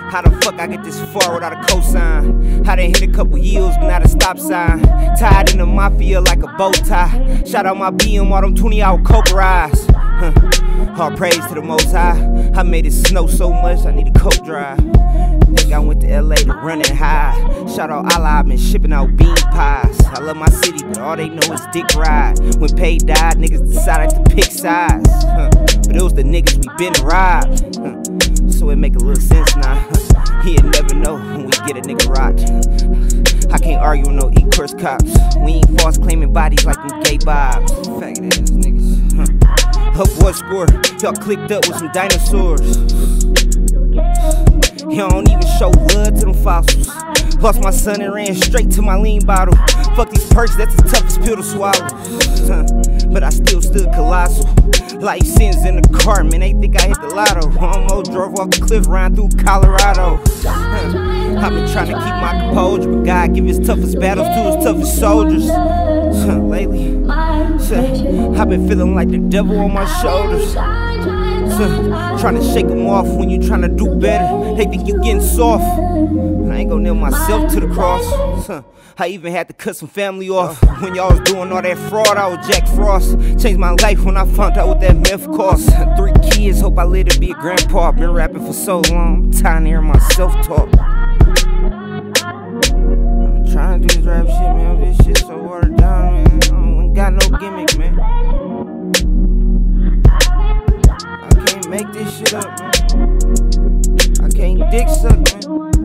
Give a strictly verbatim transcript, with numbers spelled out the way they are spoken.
How the fuck I get this far without a cosign? How they hit a couple yields but not a stop sign? Tied in the mafia like a bow tie. Shout out my B M, all them twenty hour coke rides. Huh. All praise to the Most High. I made it snow so much I need a coat drive. Think I went to L A to run it high. Shout out Allah, I've been shipping out bean pies. I love my city, but all they know is dick ride. When Pay died, niggas decided to pick sides. Huh. But it was the niggas we been robbed. Huh. So it make a little sense now. Huh. He'll never know when we get a nigga rocked. I can't argue with no E-course cops. We ain't false claiming bodies like them gay bobs. Faggot ass niggas. Huh. Up what score? Y'all clicked up with some dinosaurs. He don't even show blood to them fossils. Lost my son and ran straight to my lean bottle. Fuck these perks, that's the toughest pill to swallow. Huh. But I still stood colossal. Life sins in the car, man, they think I hit the lotto. Almost drove off the cliff, ran through Colorado. Huh. I've been trying to keep my composure, but God give his toughest battles to his toughest soldiers. Huh. Lately, huh. I've been feeling like the devil on my shoulders. Uh, trying to shake them off when you trying to do better. They think you getting soft. I ain't gonna nail myself to the cross. Uh, I even had to cut some family off. When y'all was doing all that fraud, I was Jack Frost. Changed my life when I found out what that meth cost. Three kids, hope I live to be a grandpa. Been rapping for so long, I'm tired of hearing myself talk. I'm trying to do this rap shit, man. This shit so watered down, man. I ain't got no gimmick, man. Make this shit up, man. I can't dick suck, man.